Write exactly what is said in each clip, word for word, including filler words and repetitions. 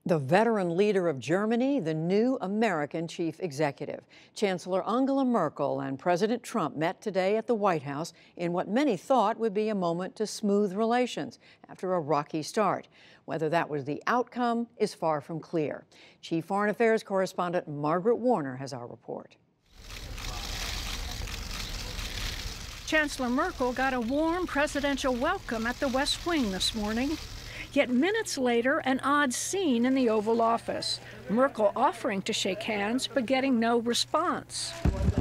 The veteran leader of Germany, the new American chief executive. Chancellor Angela Merkel and President Trump met today at the White House in what many thought would be a moment to smooth relations after a rocky start. Whether that was the outcome is far from clear. Chief Foreign Affairs correspondent Margaret Warner has our report. Chancellor Merkel got a warm presidential welcome at the West Wing this morning. Yet minutes later, an odd scene in the Oval Office. Merkel offering to shake hands, but getting no response.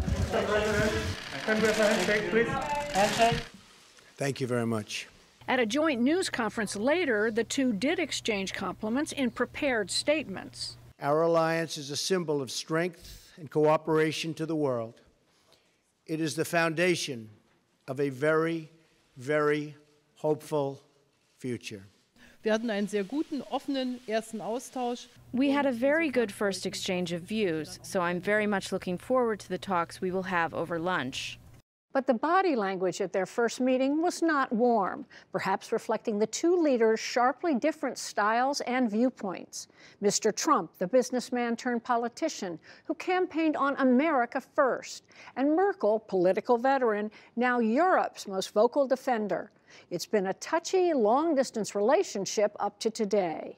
Thank you very much. At a joint news conference later, the two did exchange compliments in prepared statements. Our alliance is a symbol of strength and cooperation to the world. It is the foundation of a very, very hopeful future. Wir hatten einen sehr guten, offenen ersten Austausch. We had a very good first exchange of views, so I'm very much looking forward to the talks we will have over lunch. But the body language at their first meeting was not warm, perhaps reflecting the two leaders' sharply different styles and viewpoints. Mister Trump, the businessman turned politician who campaigned on America first, and Merkel, political veteran, now Europe's most vocal defender. It's been a touchy, long-distance relationship up to today.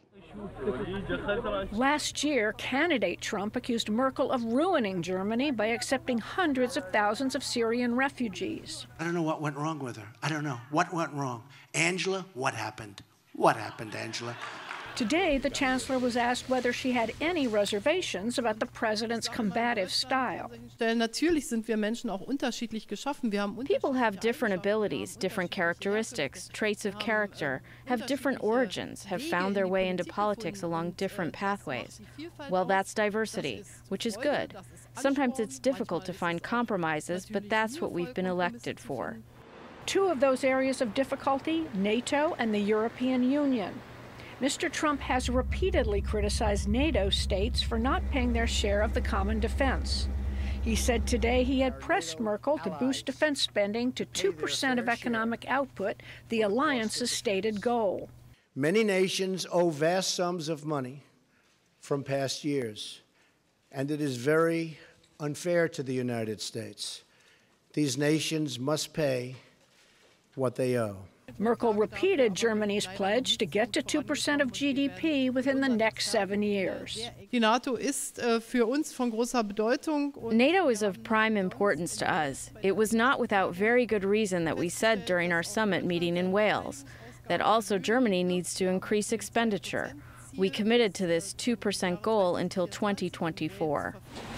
Last year, candidate Trump accused Merkel of ruining Germany by accepting hundreds of thousands of Syrian refugees. I don't know what went wrong with her. I don't know. What went wrong? Angela, what happened? What happened, Angela? Today, the chancellor was asked whether she had any reservations about the president's combative style. Natürlich sind wir Menschen auch unterschiedlich geschaffen. Wir haben People have different abilities, different characteristics, traits of character, have different origins, have found their way into politics along different pathways. Well, that's diversity, which is good. Sometimes it's difficult to find compromises, but that's what we've been elected for. Two of those areas of difficulty, NATO and the European Union. Mister Trump has repeatedly criticized NATO states for not paying their share of the common defense. He said today he had pressed Merkel to boost defense spending to two percent of economic output, the alliance's stated goal. Many nations owe vast sums of money from past years, and it is very unfair to the United States. These nations must pay what they owe. Merkel repeated Germany's pledge to get to two percent of G D P within the next seven years. Die NATO ist für uns von großer Bedeutung. NATO is of prime importance to us. It was not without very good reason that we said during our summit meeting in Wales that also Germany needs to increase expenditure. We committed to this two percent goal until twenty twenty-four.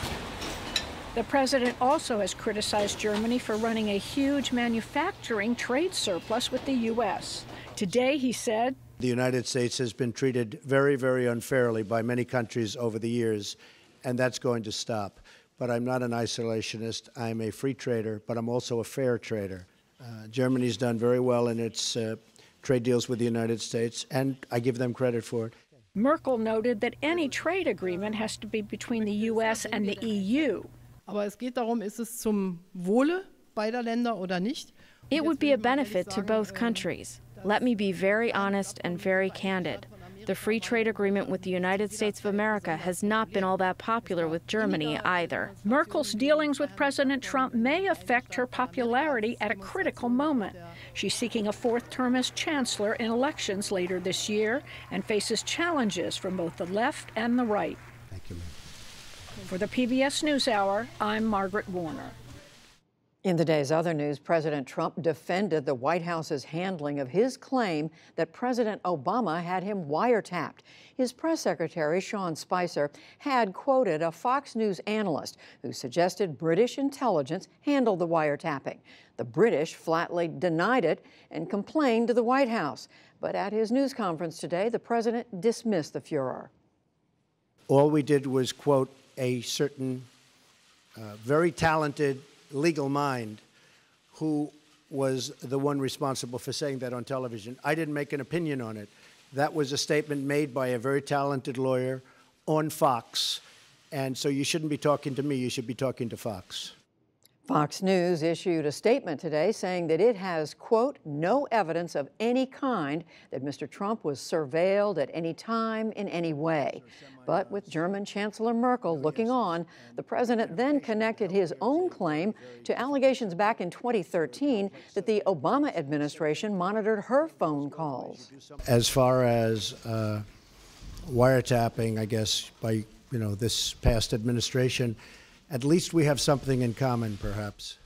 The president also has criticized Germany for running a huge manufacturing trade surplus with the U S. Today, he said, the United States has been treated very, very unfairly by many countries over the years, and that's going to stop. But I'm not an isolationist. I'm a free trader, but I'm also a fair trader. Uh, Germany's done very well in its uh, trade deals with the United States, and I give them credit for it. Merkel noted that any trade agreement has to be between the U S and the E U. Aber es geht darum, ist es zum Wohle beider Länder oder nicht? It would be a benefit to both countries. Let me be very honest and very candid. The free trade agreement with the United States of America has not been all that popular with Germany either. Merkel's dealings with President Trump may affect her popularity at a critical moment. She's seeking a fourth term as chancellor in elections later this year and faces challenges from both the left and the right. Thank you, ma'am. For the P B S NewsHour, I'm Margaret Warner. In the day's other news, President Trump defended the White House's handling of his claim that President Obama had him wiretapped. His press secretary, Sean Spicer, had quoted a Fox News analyst who suggested British intelligence handled the wiretapping. The British flatly denied it and complained to the White House. But at his news conference today, the president dismissed the furor. All we did was quote a certain uh, very talented legal mind who was the one responsible for saying that on television. I didn't make an opinion on it. That was a statement made by a very talented lawyer on Fox. And so you shouldn't be talking to me, you should be talking to Fox. Fox News issued a statement today saying that it has, quote, no evidence of any kind that Mister Trump was surveilled at any time in any way. But with German Chancellor Merkel looking on, the president then connected his own claim to allegations back in twenty thirteen that the Obama administration monitored her phone calls. As far as uh, wiretapping, I guess, by you know this past administration, at least we have something in common, perhaps.